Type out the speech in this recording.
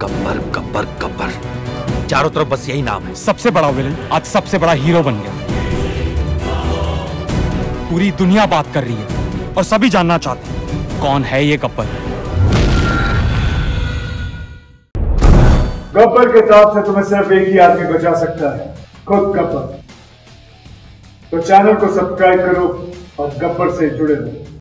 गब्बर गब्बर गब्बर, चारों तरफ बस यही नाम है। सबसे बड़ा विलन आज सबसे बड़ा हीरो बन गया। पूरी दुनिया बात कर रही है और सभी जानना चाहते हैं कौन है ये गब्बर। गब्बर के हिसाब से तुम्हें सिर्फ एक ही आदमी बचा सकता है, खुद गब्बर। तो चैनल को सब्सक्राइब करो और गब्बर से जुड़े रहो।